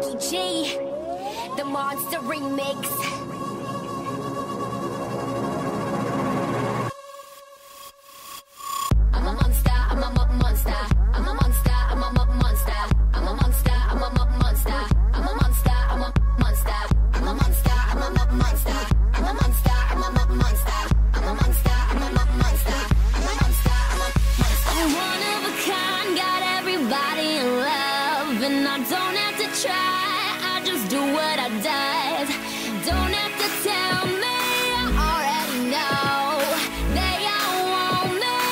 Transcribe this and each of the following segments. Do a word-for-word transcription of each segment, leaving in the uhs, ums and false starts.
D G, the Monster Remix. I'm a monster, I'm a mo- monster. I'm a monster, I'm a mo- monster. I'm a monster, I'm a mo- monster. I'm a monster, I'm a monster. I'm a monster, I'm a mo- monster. I'm a monster, I'm a mo- monster. I'm a monster, I'm a mo- monster. I'm a monster, I'm a monster. I'm one of a kind, got everybody in love, and I don't have to try. I just do what I does. Don't have to tell me, I already know. They all want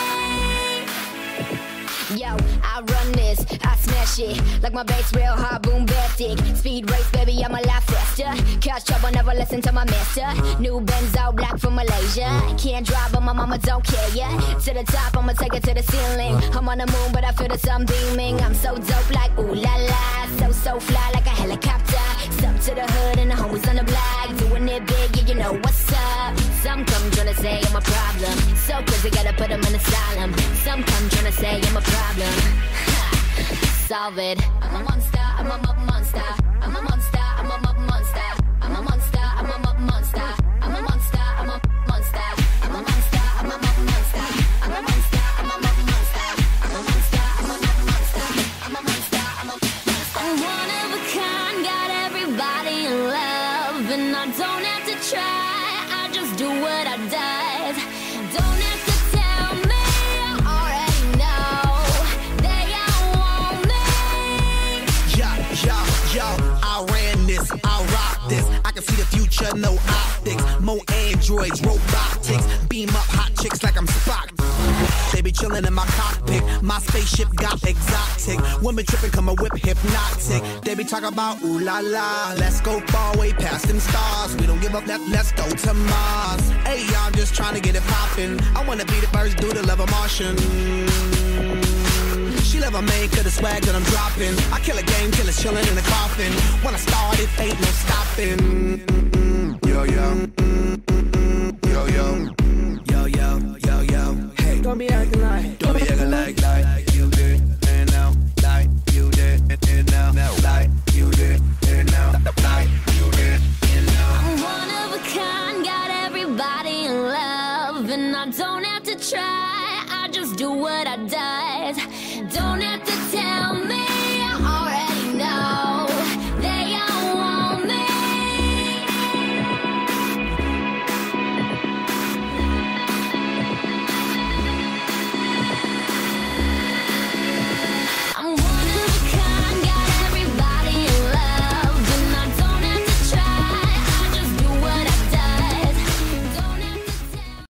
me. Yo, I run this, I smash it like my bass real hard, bombastic. Speed race, baby, I'm a lot faster. Catch trouble, never listen to my master. New Benzo, black from Malaysia. Can't drive, but my mama don't care, yeah. To the top, I'ma take it to the ceiling. I'm on the moon, but I feel the sun beaming. I'm so dope, like ooh la la. So, so fly, like a helicopter. Step to the hood and the homies on the block. Doing it big, yeah, you know what's up. Some come tryna say I'm a problem. So crazy, gotta put them in asylum. Some come tryna say I'm a problem. Solve it. I'm a monster, I'm a mo- monster. I'm a monster, I'm a mo- monster. I'm a monster, I'm a mo- monster. I'm a monster, I'm a monster. I'm a monster, I'm a mo- monster. I'm a monster, I'm a mo- monster. I'm a monster, I'm a mo- monster. I'm a monster, I'm a monster. I'm one of a kind, got everybody in love, and I don't have to try. I just do what I does. Don't have to tell me, I already know. They all want me. Yo, yo, yo, I ran this, I rock this. I can see the future, no optics. More androids, robotics. Beam up hot chicks like I'm Spock. They be chillin' in my cockpit. My spaceship got exotic. Women trippin', come a whip hypnotic. They be talking about ooh la la. Let's go far way past them stars. We don't give up, let, let's go to Mars. Hey, I'm just trying to get it poppin'. I wanna be the first dude to love a Martian. She love a man cause the swag that I'm dropping. I kill a game till it's chillin' in the coffin. When I start it, ain't no stopping. Yo, yo. Yo, yo. Yo, yo, yo, yo. Hey. Don't be acting like, Don't be acting like, like you did, and now, like you did, and now, now, like you did, and now, like you did, and now. I'm one of a kind, got everybody in love, and I don't have to try. I just do what I does. Don't have to